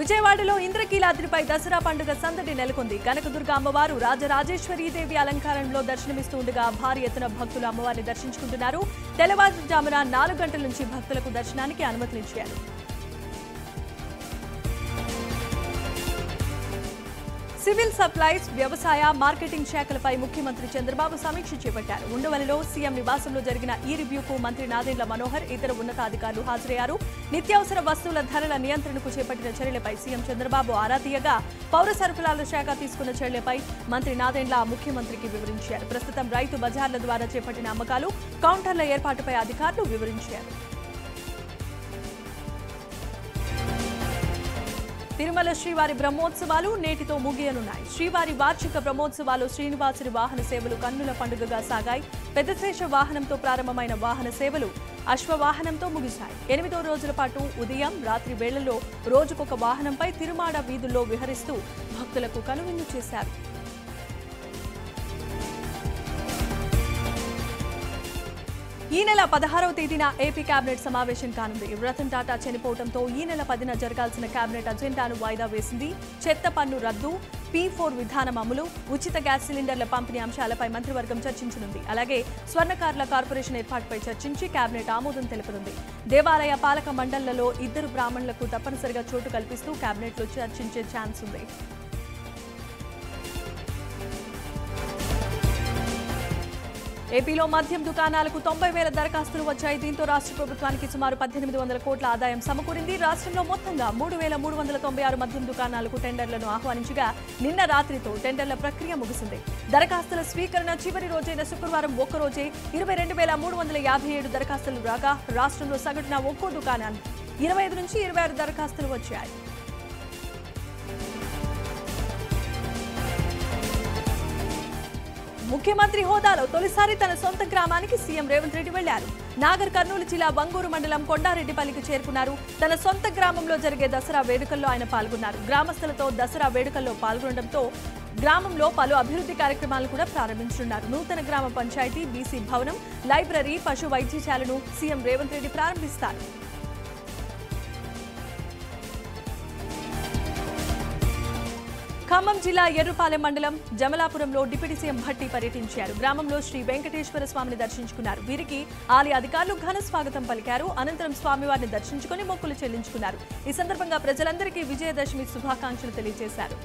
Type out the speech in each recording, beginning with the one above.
విజయవాడలో ఇంద్రకీలాద్రిపై దసరా పండుగ సందడి నెలకొంది. కనకదుర్గ అమ్మవారు రాజరాజేశ్వరీదేవి అలంకారంలో దర్శనమిస్తూ ఉండగా భారీ ఎత్తున భక్తులు అమ్మవారిని దర్శించుకుంటున్నారు. తెల్లవారుజామున 4 గంటల నుంచి భక్తులకు దర్శనానికి అనుమతినిచ్చారు. సివిల్ సప్లైస్, వ్యవసాయ, మార్కెటింగ్ శాఖలపై ముఖ్యమంత్రి చంద్రబాబు సమీక్ష చేపట్టారు. ఉండవల్లిలో సీఎం నివాసంలో జరిగిన ఈ రివ్యూకు మంత్రి నాదెండ్ల మనోహర్, ఇతర ఉన్నతాధికారులు హాజరయ్యారు. నిత్యావసర వస్తువుల ధరల నియంత్రణకు చేపట్టిన చర్యలపై సీఎం చంద్రబాబు ఆరా తీయగా, పౌర సరఫరాల శాఖ తీసుకున్న చర్యలపై మంత్రి నాదెండ్ల ముఖ్యమంత్రికి వివరించారు. ప్రస్తుతం రైతు బజార్ల ద్వారా చేపట్టిన అమ్మకాలు, కౌంటర్ల ఏర్పాటుపై అధికారులు వివరించారు. తిరుమల శ్రీవారి బ్రహ్మోత్సవాలు నేటితో ముగియనున్నాయి. శ్రీవారి వార్షిక బ్రహ్మోత్సవాలు శ్రీనివాసుని వాహన సేవలు కన్నుల పండుగగా సాగాయి. పెద్దశేష వాహనంతో ప్రారంభమైన వాహన సేవలు అశ్వవాహనంతో ముగిశాయి. 8 రోజుల పాటు ఉదయం, రాత్రి వేళల్లో రోజుకొక వాహనంపై తిరుమాడ వీధుల్లో విహరిస్తూ భక్తులకు కనువిందు చేశారు. ఈ నెల 16వ తేదీన ఏపీ కేబినెట్ సమావేశం కానుంది. రతన్ టాటా చనిపోవడంతో ఈ నెల 10న జరగాల్సిన కేబినెట్ అజెండాను వాయిదా వేసింది. చెత్త పన్ను రద్దు, P4 విధానం అమలు, ఉచిత గ్యాస్ సిలిండర్ల పంపిణీ అంశాలపై మంత్రివర్గం చర్చించనుంది. అలాగే స్వర్ణకారుల కార్పొరేషన్ ఏర్పాటుపై చర్చించి కేబినెట్ ఆమోదం తెలుపనుంది. దేవాలయ పాలక మండళ్లలో 2 బ్రాహ్మణులకు తప్పనిసరిగా చోటు కల్పిస్తూ కేబినెట్లో చర్చించే ఛాన్స్ ఉంది. ఏపీలో మద్యం దుకాణాలకు 90,000 దరఖాస్తులు వచ్చాయి. దీంతో రాష్ట్ర ప్రభుత్వానికి సుమారు 1,800 కోట్ల ఆదాయం సమకూరింది. రాష్ట్రంలో మొత్తంగా 3,396 మద్యం దుకాణాలకు టెండర్లను ఆహ్వానించగా నిన్న రాత్రితో టెండర్ల ప్రక్రియ ముగిసింది. దరఖాస్తుల స్వీకరణ చివరి రోజైన శుక్రవారం ఒక్కరోజే 22,357 దరఖాస్తులు రాగా రాష్ట్రంలో సగటున ఒక్కో దుకాణానికి 25 నుంచి 26 దరఖాస్తులు వచ్చాయి. ముఖ్యమంత్రి హోదాలో తొలిసారి తన సొంత గ్రామానికి సీఎం రేవంత్ రెడ్డి వెళ్లారు. నాగర్ కర్నూలు జిల్లా బంగూరు మండలం కొండారెడ్డిపల్లికి చేరుకున్నారు. తన సొంత గ్రామంలో జరిగే దసరా వేడుకల్లో ఆయన పాల్గొన్నారు. గ్రామస్తులతో దసరా వేడుకల్లో పాల్గొనడంతో గ్రామంలో పలు అభివృద్ధి కార్యక్రమాలను కూడా ప్రారంభించనున్నారు. నూతన గ్రామ పంచాయతీ, బీసీ భవనం, లైబ్రరీ, పశు వైద్యశాలను సీఎం రేవంత్ రెడ్డి ప్రారంభిస్తారు. ఖమ్మం జిల్లా ఎర్రుపాలెం మండలం జమలాపురంలో డిప్యూటీ సీఎం భట్టి పర్యటించారు. గ్రామంలో శ్రీ వెంకటేశ్వర స్వామిని దర్శించుకున్నారు. వీరికి ఆలయ అధికారులు ఘన స్వాగతం పలికారు. అనంతరం స్వామివారిని దర్శించుకుని మొక్కులు చెల్లించుకున్నారు. ఈ సందర్భంగా ప్రజలందరికీ విజయదశమి శుభాకాంక్షలు తెలియజేశారు.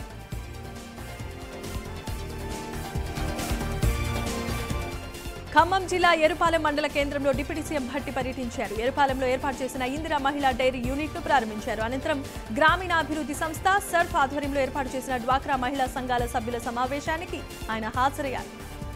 ఖమ్మం జిల్లా ఎర్రుపాలెం మండల కేంద్రంలో డిప్యూటీ సీఎం భట్టి పర్యటించారు. ఎర్రుపాలెంలో ఏర్పాటు చేసిన ఇందిరా మహిళా డైరీ యూనిట్ ను ప్రారంభించారు. అనంతరం గ్రామీణాభివృద్ధి సంస్థ సర్ఫ్ ఆధ్వర్యంలో ఏర్పాటు చేసిన డ్వాక్రా మహిళా సంఘాల సభ్యుల సమావేశానికి ఆయన హాజరయ్యారు.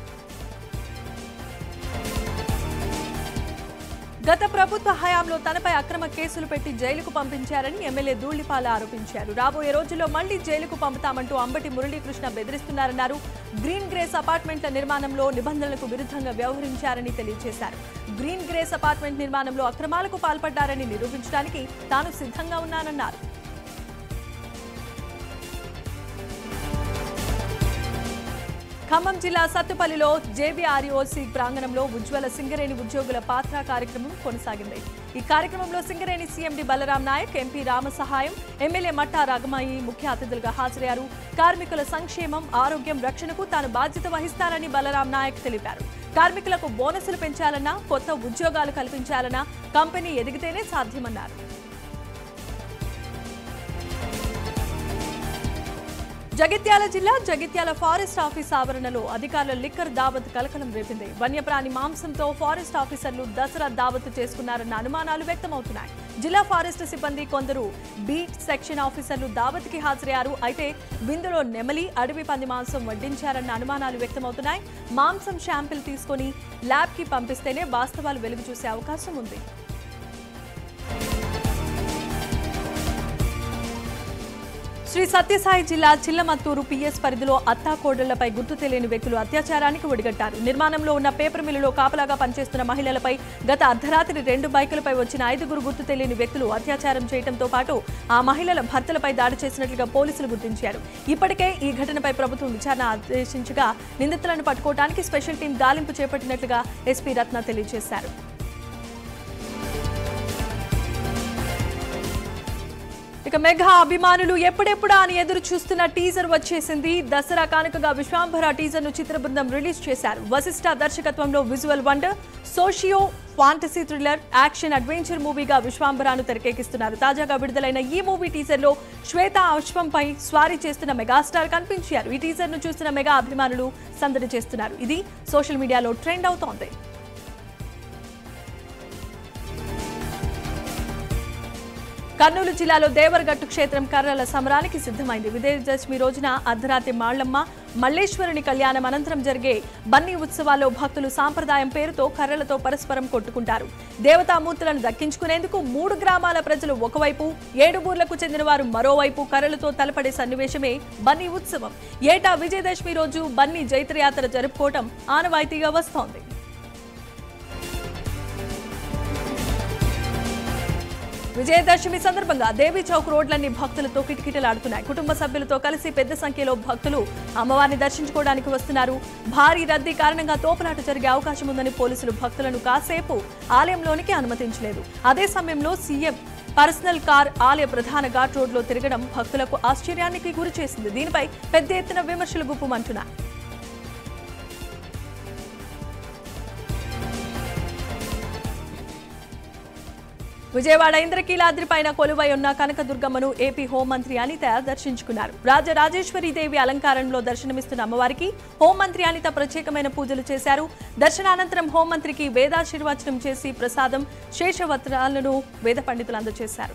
గత ప్రభుత్వ హయాంలో తనపై అక్రమ కేసులు పెట్టి జైలుకు పంపించారని ఎమ్మెల్యే ధూళిపాల ఆరోపించారు. రాబోయే రోజుల్లో మళ్లీ జైలుకు పంపుతామంటూ అంబటి మురళీకృష్ణ బెదిరిస్తున్నారన్నారు. గ్రీన్ గ్రేస్ అపార్ట్మెంట్ల నిర్మాణంలో నిబంధనలకు విరుద్ధంగా వ్యవహరించారని తెలియజేశారు. గ్రీన్ గ్రేస్ అపార్ట్మెంట్ నిర్మాణంలో అక్రమాలకు పాల్పడ్డారని నిరూపించడానికి తాను సిద్ధంగా ఉన్నానన్నారు. ఖమ్మం జిల్లా సత్తుపల్లిలో జేబీఆర్ఓసీ ప్రాంగణంలో ఉజ్వల సింగరేణి ఉద్యోగుల పాత్ర కార్యక్రమం కొనసాగింది. ఈ కార్యక్రమంలో Singareni CMD Balaram Naik, MP Ramasahayam, MLA Matta Ragamayi ముఖ్య అతిథులుగా హాజరయ్యారు. కార్మికుల సంక్షేమం, ఆరోగ్యం, రక్షణకు తాను బాధ్యత వహిస్తానని బలరాం నాయక్ తెలిపారు. కార్మికులకు బోనసులు పెంచాలన్నా, కొత్త ఉద్యోగాలు కల్పించాలన్నా కంపెనీ ఎదిగితేనే సాధ్యమన్నారు. జగిత్యాల జిల్లా జగిత్యాల ఫారెస్ట్ ఆఫీస్ ఆవరణలో అధికారుల లిక్కర్ దావత్ కలకలం రేపింది. వన్యప్రాణి మాంసంతో ఫారెస్ట్ ఆఫీసర్లు దసరా దావత్ చేసుకున్నారన్న అనుమానాలు వ్యక్తమవుతున్నాయి. జిల్లా ఫారెస్ట్ సిబ్బంది, కొందరు బీట్ సెక్షన్ ఆఫీసర్లు దావత్కి హాజరయ్యారు. అయితే విందులో నెమలి, అడవి పంది మాంసం వడ్డించారన్న అనుమానాలు వ్యక్తమవుతున్నాయి. మాంసం శాంపిల్ తీసుకుని ల్యాబ్కి పంపిస్తేనే వాస్తవాలు వెలుగు చూసే అవకాశం ఉంది. శ్రీ సత్యసాయి జిల్లా చిల్లమత్తూరు పిఎస్ పరిధిలో అత్తాకోడళ్లపై గుర్తు తెలియని వ్యక్తులు అత్యాచారానికి ఒడిగట్టారు. నిర్మాణంలో ఉన్న పేపర్ మిల్లులో కాపలాగా పనిచేస్తున్న మహిళలపై గత అర్ధరాత్రి 2 బైకులపై వచ్చిన 5 గుర్తు తెలియని వ్యక్తులు అత్యాచారం చేయడంతో పాటు ఆ మహిళల భర్తలపై దాడి చేసినట్లుగా పోలీసులు గుర్తించారు. ఇప్పటికే ఈ ఘటనపై ప్రభుత్వం విచారణ ఆదేశించగా నిందితులను పట్టుకోవడానికి స్పెషల్ టీం గాలింపు చేపట్టినట్లుగా ఎస్పీ రత్న తెలియజేశారు. ఇక మెగా అభిమానులు ఎప్పుడెప్పుడా అని ఎదురు చూస్తున్న టీజర్ వచ్చేసింది. దసరా కానుకగా విశ్వాంభర టీజర్ ను చిత్ర బృందం రిలీజ్ చేశారు. వశిష్ఠ దర్శకత్వంలో visual wonder, socio fantasy thriller, action adventure మూవీగా విశ్వాంభరను తెరకెక్కిస్తున్నారు. తాజాగా విడుదలైన ఈ మూవీ టీజర్ లో శ్వేత అశ్వంపై స్వారీ చేస్తున్న మెగాస్టార్ కనిపించారు. ఈ టీజర్ ను చూస్తున్న మెగా అభిమానులు సందడి చేస్తున్నారు. ఇది సోషల్ మీడియాలో ట్రెండ్ అవుతోంది. కర్నూలు జిల్లాలో దేవరగట్టు క్షేత్రం కర్రల సమరానికి సిద్ధమైంది. విజయదశమి రోజున అర్ధరాత్రి మాళ్లమ్మ మల్లేశ్వరుని కళ్యాణం అనంతరం జరిగే బన్నీ ఉత్సవాల్లో భక్తులు సాంప్రదాయం పేరుతో కర్రలతో పరస్పరం కొట్టుకుంటారు. దేవతామూర్తులను దక్కించుకునేందుకు 3 గ్రామాల ప్రజలు ఒకవైపు, 7 ఊర్లకు చెందిన వారు మరోవైపు కర్రలతో తలపడే సన్నివేశమే బన్నీ ఉత్సవం. ఏటా విజయదశమి రోజు బన్నీ జైత్రయాత్ర జరుపుకోవటం ఆనవాయితీగా వస్తోంది. విజయదశమి సందర్భంగా దేవీ చౌక్ రోడ్లన్నీ భక్తులతో కిటకిటలాడుతున్నాయి. కుటుంబ సభ్యులతో కలిసి పెద్ద సంఖ్యలో భక్తులు అమ్మవారిని దర్శించుకోవడానికి వస్తున్నారు. భారీ రద్దీ కారణంగా తోపులాట జరిగే అవకాశం ఉందని పోలీసులు భక్తులను కాసేపు ఆలయంలోనికి అనుమతించలేదు. అదే సమయంలో సీఎం పర్సనల్ కార్ ఆలయ ప్రధాన ఘాట్ రోడ్లో తిరగడం భక్తులకు ఆశ్చర్యానికి గురిచేసింది. దీనిపై పెద్ద ఎత్తున విమర్శలు గుప్పుమంటున్నాయి. విజయవాడ ఇంద్రకీలాద్రి పైన కొలువై ఉన్న కనకదుర్గమ్మను ఏపీ హోంమంత్రి అనిత దర్శించుకున్నారు. రాజరాజేశ్వరీదేవి అలంకారంలో దర్శనమిస్తున్న అమ్మవారికి హోంమంత్రి అనిత ప్రత్యేకమైన పూజలు చేశారు. దర్శనానంతరం హోంమంత్రికి వేదాశీర్వచనం చేసి ప్రసాదం, శేషవస్త్రాలను వేద పండితులు అందజేశారు.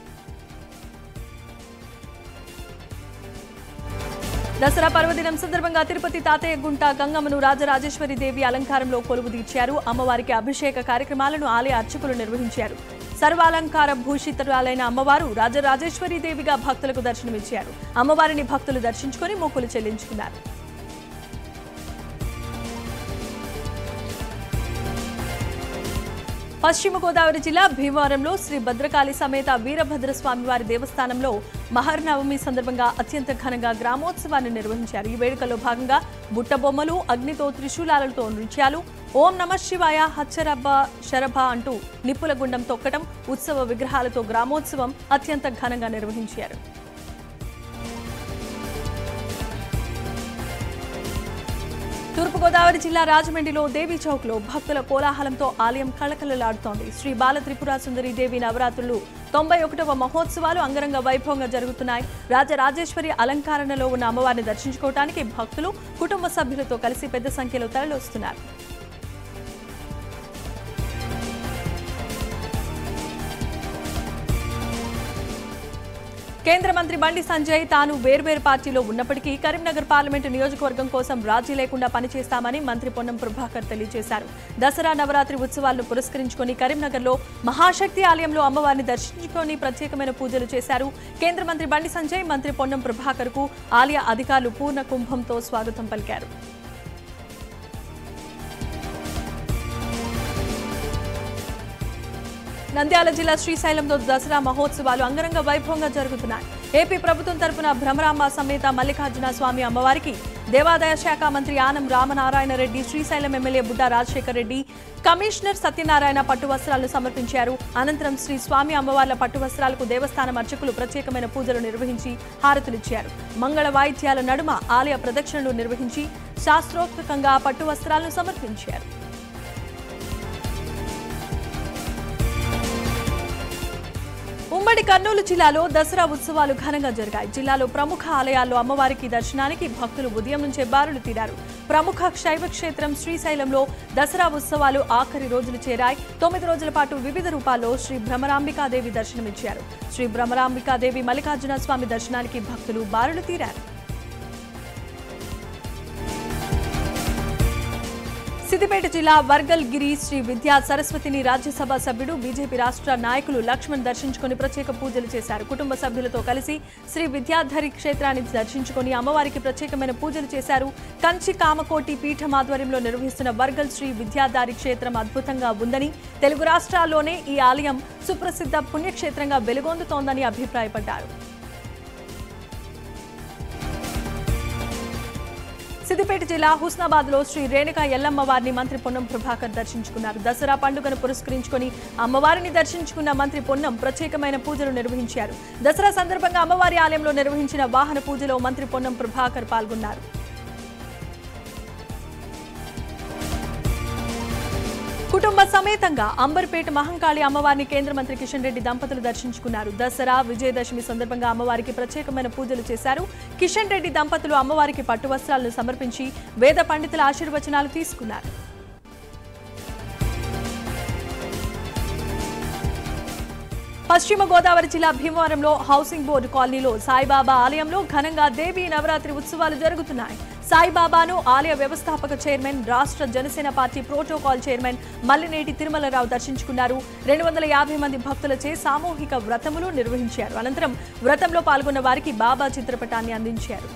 దసరా పర్వదినం సందర్భంగా తిరుపతి తాతయ్య గుంట గంగమ్మను రాజరాజేశ్వరీదేవి అలంకారంలో కొలువు తీర్చారు. అమ్మవారికి అభిషేక కార్యక్రమాలను ఆలయ అర్చకులు నిర్వహించారు. సర్వాలంకార భూషితురాలైన అమ్మవారు రాజరాజేశ్వరీదేవిగా భక్తులకు దర్శనమిచ్చారు. అమ్మవారిని భక్తులు దర్శించుకుని మొక్కులు చెల్లించుకున్నారు. పశ్చిమ గోదావరి జిల్లా భీమవరంలో శ్రీ భద్రకాళి సమేత వీరభద్రస్వామి వారి దేవస్థానంలో మహర్నవమి సందర్భంగా అత్యంత ఘనంగా గ్రామోత్సవాన్ని నిర్వహించారు. ఈ వేడుకల్లో భాగంగా బుట్టబొమ్మలు, అగ్నితో త్రిశూలాలతో నృత్యాలు, ఓం నమః శివాయ హచ్చరబ్బ శరభ అంటూ నిప్పుల గుండం తొక్కటం, ఉత్సవ విగ్రహాలతో గ్రామోత్సవం అత్యంత ఘనంగా నిర్వహించారు. తూర్పుగోదావరి జిల్లా రాజమండ్రిలో దేవీ చౌక్ లో భక్తుల కోలాహలంతో ఆలయం కళకళలాడుతోంది. శ్రీ బాల త్రిపుర సుందరి దేవి నవరాత్రులు 91వ మహోత్సవాలు అంగరంగ వైభవంగా జరుగుతున్నాయి. రాజరాజేశ్వరి అలంకరణలో ఉన్న అమ్మవారిని దర్శించుకోవడానికి భక్తులు కుటుంబ సభ్యులతో కలిసి పెద్ద సంఖ్యలో తరలివస్తున్నారు. కేంద్ర మంత్రి బండి సంజయ్ తాను వేర్వేరు పార్టీలో ఉన్నప్పటికీ కరీంనగర్ పార్లమెంటు నియోజకవర్గం కోసం రాజీ లేకుండా పనిచేస్తామని మంత్రి పొన్నం ప్రభాకర్ తెలియజేశారు. దసరా నవరాత్రి ఉత్సవాలను పురస్కరించుకుని కరీంనగర్లో మహాశక్తి ఆలయంలో అమ్మవారిని దర్శించుకొని ప్రత్యేకమైన పూజలు చేశారు. కేంద్ర మంత్రి బండి సంజయ్, మంత్రి పొన్నం ప్రభాకర్ కు ఆలయ అధికారులు పూర్ణ కుంభంతో స్వాగతం పలికారు. నంద్యాల జిల్లా శ్రీశైలంలో దసరా మహోత్సవాలు అంగరంగ వైభవంగా జరుగుతున్నాయి. ఏపీ ప్రభుత్వం తరపున భ్రమరాంబ సమేత మల్లికార్జున స్వామి అమ్మవారికి దేవాదాయ శాఖ మంత్రి ఆనం రామనారాయణ రెడ్డి, శ్రీశైలం ఎమ్మెల్యే బుడ్డా రాజశేఖర్ రెడ్డి, కమిషనర్ సత్యనారాయణ పట్టు వస్త్రాలను సమర్పించారు. అనంతరం శ్రీ స్వామి అమ్మవార్ల పట్టు వస్త్రాలకు దేవస్థానం అర్చకులు ప్రత్యేకమైన పూజలు నిర్వహించి హారతులిచ్చారు. మంగళ వాయిద్యాల నడుమ ఆలయ ప్రదక్షిణలు నిర్వహించి శాస్త్రోక్తంగా పట్టు వస్త్రాలను సమర్పించారు. ఉమ్మడి కర్నూలు జిల్లాలో దసరా ఉత్సవాలు ఘనంగా జరిగాయి. జిల్లాలో ప్రముఖ ఆలయాల్లో అమ్మవారికి దర్శనానికి భక్తులు ఉదయం నుంచే బారులు తీరారు. ప్రముఖ శైవ క్షేత్రం శ్రీశైలంలో దసరా ఉత్సవాలు ఆఖరి రోజులు చేరాయి. 9 రోజుల పాటు వివిధ రూపాల్లో శ్రీ భ్రమరాంబికాదేవి దర్శనమిచ్చారు. శ్రీ భ్రమరాంబికాదేవి మల్లికార్జున స్వామి దర్శనానికి భక్తులు బారులు తీరారు. సిద్దిపేట జిల్లా వర్గల్ గిరి శ్రీ విద్యా సరస్వతిని రాజ్యసభ సభ్యుడు, బీజేపీ రాష్ట్ర నాయకులు లక్ష్మణ్ దర్శించుకుని ప్రత్యేక పూజలు చేశారు. కుటుంబ సభ్యులతో కలిసి శ్రీ విద్యాధరి క్షేత్రాన్ని దర్శించుకుని అమ్మవారికి ప్రత్యేకమైన పూజలు చేశారు. కంచి కామకోటి పీఠం ఆధ్వర్యంలో నిర్వహిస్తున్న వర్గల్ శ్రీ విద్యాధారి క్షేత్రం అద్భుతంగా ఉందని, తెలుగు రాష్ట్రాల్లోనే ఈ ఆలయం సుప్రసిద్ధ పుణ్యక్షేత్రంగా వెలుగొందుతోందని అభిప్రాయపడ్డారు. సిద్దిపేట జిల్లా హుస్నాబాద్ లో శ్రీ రేణుకా ఎల్లమ్మ వారిని మంత్రి పొన్నం ప్రభాకర్ దర్శించుకున్నారు. దసరా పండుగను పురస్కరించుకొని అమ్మవారిని దర్శించుకున్న మంత్రి పొన్నం ప్రత్యేకమైన పూజలు నిర్వహించారు. దసరా సందర్భంగా అమ్మవారి ఆలయంలో నిర్వహించిన వాహన పూజలో మంత్రి పొన్నం ప్రభాకర్ పాల్గొన్నారు. కుటుంబ సమేతంగా అంబర్పేట మహంకాళి అమ్మవారిని కేంద్ర మంత్రి కిషన్ రెడ్డి దంపతులు దర్శించుకున్నారు. దసరా విజయదశమి సందర్భంగా అమ్మవారికి ప్రత్యేకమైన పూజలు చేశారు. కిషన్ రెడ్డి దంపతులు అమ్మవారికి పట్టు వస్త్రాలను సమర్పించి వేద పండితుల ఆశీర్వచనాలు తీసుకున్నారు. పశ్చిమ గోదావరి జిల్లా భీమవరంలో హౌసింగ్ బోర్డు కాలనీలో సాయిబాబా ఆలయంలో ఘనంగా దేవీ నవరాత్రి ఉత్సవాలు జరుగుతున్నాయి. సాయిబాబాను ఆలయ వ్యవస్థాపక చైర్మన్, రాష్ట్ర Janasena party protocol chairman Mallineti Tirumalarao దర్శించుకున్నారు. 250 మంది భక్తులచే సామూహిక వ్రతములు నిర్వహించారు. అనంతరం వ్రతంలో పాల్గొన్న వారికి బాబా చిత్రపటాన్ని అందించారు.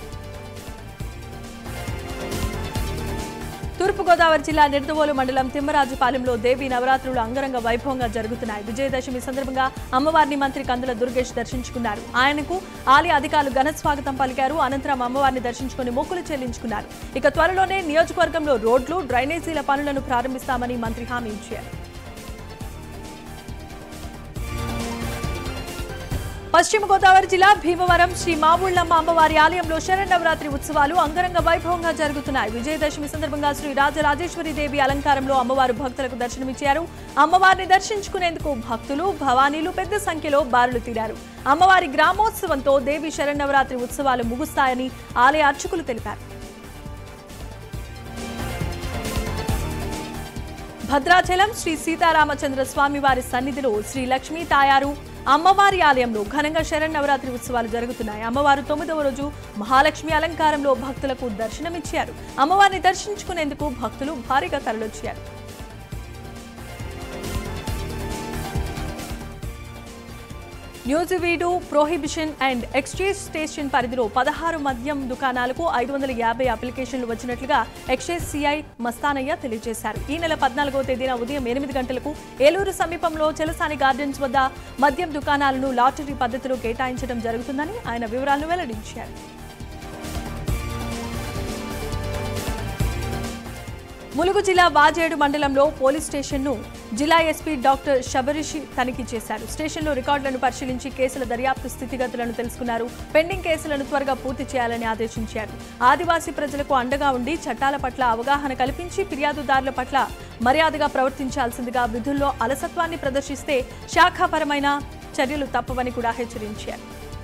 తూర్పుగోదావరి జిల్లా నిడదవోలు మండలం తిమ్మరాజుపాలెంలో దేవీ నవరాత్రులు అంగరంగ వైభవంగా జరుగుతున్నాయి. విజయదశమి సందర్భంగా అమ్మవారిని మంత్రి కందుల దుర్గేష్ దర్శించుకున్నారు. ఆయనకు ఆలయ అధికారులు ఘన స్వాగతం పలికారు. అనంతరం అమ్మవారిని దర్శించుకుని మొక్కులు చెల్లించుకున్నారు. ఇక త్వరలోనే నియోజకవర్గంలో రోడ్లు, డ్రైనేజీల పనులను ప్రారంభిస్తామని మంత్రి హామీ ఇచ్చారు. పశ్చిమ గోదావరి జిల్లా భీమవరం శ్రీ మావుళ్లమ్మ అమ్మవారి ఆలయంలో శరన్నవరాత్రి ఉత్సవాలు అంగరంగ వైభవంగా జరుగుతున్నాయి. విజయదశమి సందర్భంగా శ్రీ రాజరాజేశ్వరి దేవి అలంకారంలో అమ్మవారు భక్తులకు దర్శనమిచ్చారు. అమ్మవారిని దర్శించుకునేందుకు భక్తులు, భవానీలు పెద్ద సంఖ్యలో బారులు తీరారు. అమ్మవారి గ్రామోత్సవంతో దేవి శరన్నవరాత్రి ఉత్సవాలు ముగుస్తాయని ఆలయ అర్చకులు తెలిపారు. భద్రాచలం శ్రీ సీతారామచంద్ర స్వామి వారి సన్నిధిలో శ్రీ లక్ష్మీ తాయారు అమ్మవారి ఆలయంలో ఘనంగా శరన్నవరాత్రి ఉత్సవాలు జరుగుతున్నాయి. అమ్మవారు 9వ రోజు మహాలక్ష్మి అలంకారంలో భక్తులకు దర్శనమిచ్చారు. అమ్మవారిని దర్శించుకునేందుకు భక్తులు భారీగా తరలొచ్చారు. Nuzvid prohibition and exchange station పరిధిలో 16 మద్యం దుకాణాలకు 550 అప్లికేషన్లు వచ్చినట్లుగా ఎక్స్చేంజ్ సిఐ మస్తానయ్య తెలియజేశారు. ఈ నెల 14వ తేదీన ఉదయం 8 గంటలకు ఏలూరు సమీపంలో చెలసాని గార్డెన్స్ వద్ద మద్యం దుకాణాలను లాటరీ పద్ధతిలో కేటాయించడం జరుగుతుందని ఆయన వివరాలను వెల్లడించారు. ములుగు జిల్లా వాజేడు మండలంలో పోలీస్ స్టేషన్ను జిల్లా ఎస్పీ డాక్టర్ శబరిషి తనిఖీ చేశారు. స్టేషన్లో రికార్డులను పరిశీలించి కేసుల దర్యాప్తు స్థితిగతులను తెలుసుకున్నారు. పెండింగ్ కేసులను త్వరగా పూర్తి చేయాలని ఆదేశించారు. ఆదివాసీ ప్రజలకు అండగా ఉండి చట్టాల పట్ల అవగాహన కల్పించి ఫిర్యాదుదారుల పట్ల మర్యాదగా ప్రవర్తించాల్సిందిగా, విధుల్లో అలసత్వాన్ని ప్రదర్శిస్తే శాఖాపరమైన చర్యలు తప్పవని కూడా హెచ్చరించారు.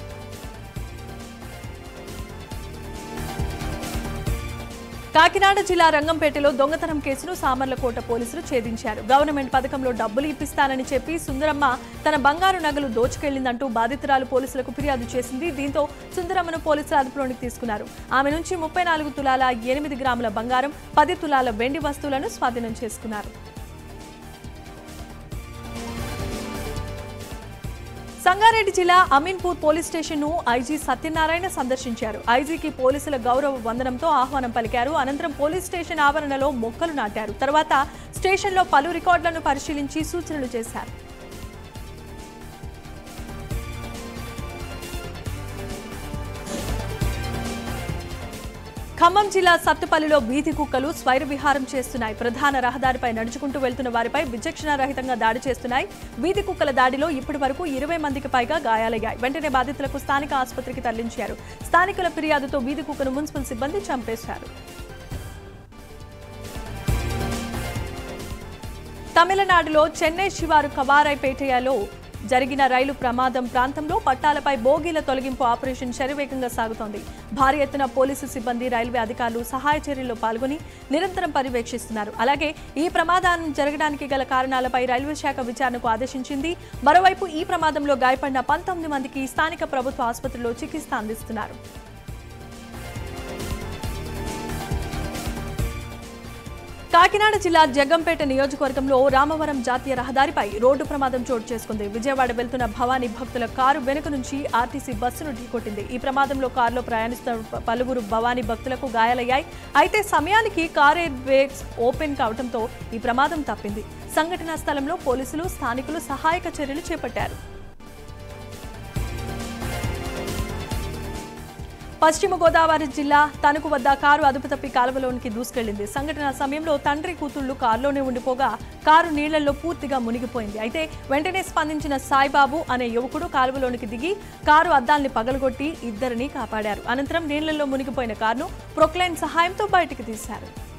కాకినాడ జిల్లా రంగంపేటలో దొంగతనం కేసును సామర్లకోట పోలీసులు ఛేదించారు. గవర్నమెంట్ పథకంలో డబ్బులు ఇప్పిస్తానని చెప్పి సుందరమ్మ తన బంగారు నగలు దోచుకెళ్లిందంటూ బాధితురాలు పోలీసులకు ఫిర్యాదు చేసింది. దీంతో సుందరమ్మను పోలీసులు అదుపులోకి తీసుకున్నారు. ఆమె నుంచి 34 తులాల 8 గ్రాముల బంగారం, 10 తులాల వెండి వస్తువులను స్వాధీనం చేసుకున్నారు. సంగారెడ్డి జిల్లా అమీన్పూర్ పోలీస్ స్టేషన్ ను ఐజీ సత్యనారాయణ సందర్శించారు. ఐజీకి పోలీసుల గౌరవ వందనంతో ఆహ్వానం పలికారు. అనంతరం పోలీస్ స్టేషన్ ఆవరణలో మొక్కలు నాటారు. తర్వాత స్టేషన్లో పలు రికార్డులను పరిశీలించి సూచనలు చేశారు. ఖమ్మం జిల్లా సత్తుపల్లిలో వీధి కుక్కలు స్వైర విహారం చేస్తున్నాయి. ప్రధాన రహదారిపై నడుచుకుంటూ వెళ్తున్న వారిపై విచక్షణ రహితంగా దాడి చేస్తున్నాయి. వీధి కుక్కల దాడిలో ఇప్పటి వరకు 20 మందికి పైగా గాయాలయ్యాయి. వెంటనే బాధితులకు స్థానిక ఆసుపత్రికి తరలించారు. స్థానికుల ఫిర్యాదుతో వీధి కుక్కను మున్సిపల్ సిబ్బంది చంపేశారు. తమిళనాడులో చెన్నై శివారు కవారైపేటలో జరిగిన రైలు ప్రమాదం ప్రాంతంలో పట్టాలపై బోగీల తొలగింపు ఆపరేషన్ శరవేగంగా సాగుతోంది. భారీ ఎత్తున పోలీసు సిబ్బంది, రైల్వే అధికారులు సహాయ చర్యల్లో పాల్గొని నిరంతరం పర్యవేక్షిస్తున్నారు. అలాగే ఈ ప్రమాదం జరగడానికి గల కారణాలపై రైల్వే శాఖ విచారణకు ఆదేశించింది. మరోవైపు ఈ ప్రమాదంలో గాయపడిన 19 మందికి స్థానిక ప్రభుత్వ ఆసుపత్రిలో చికిత్స అందిస్తున్నారు. కాకినాడ జిల్లా జగ్గంపేట నియోజకవర్గంలో రామవరం జాతీయ రహదారిపై రోడ్డు ప్రమాదం చోటు చేసుకుంది. విజయవాడ వెళ్తున్న భవానీ భక్తుల కారు వెనుక నుంచి ఆర్టీసీ బస్సును ఢీకొట్టింది. ఈ ప్రమాదంలో కారులో ప్రయాణిస్తున్న పలువురు భవానీ భక్తులకు గాయాలయ్యాయి. అయితే సమయానికి కార్ ఎయిర్ బ్రేక్స్ ఓపెన్ కావడంతో ఈ ప్రమాదం తప్పింది. సంఘటనా స్థలంలో పోలీసులు, స్థానికులు సహాయక చర్యలు చేపట్టారు. పశ్చిమ గోదావరి జిల్లా తణుకు వద్ద కారు అదుపు తప్పి కాలువలోనికి దూసుకెళ్లింది. సంఘటన సమయంలో తండ్రి కూతుళ్లు కారులోనే ఉండిపోగా కారు నీళ్లలో పూర్తిగా మునిగిపోయింది. అయితే వెంటనే స్పందించిన సాయిబాబు అనే యువకుడు కాలువలోనికి దిగి కారు అద్దాల్ని పగలగొట్టి ఇద్దరిని కాపాడారు. అనంతరం నీళ్లలో మునిగిపోయిన కారును ప్రొక్లైన్ సహాయంతో బయటికి తీశారు.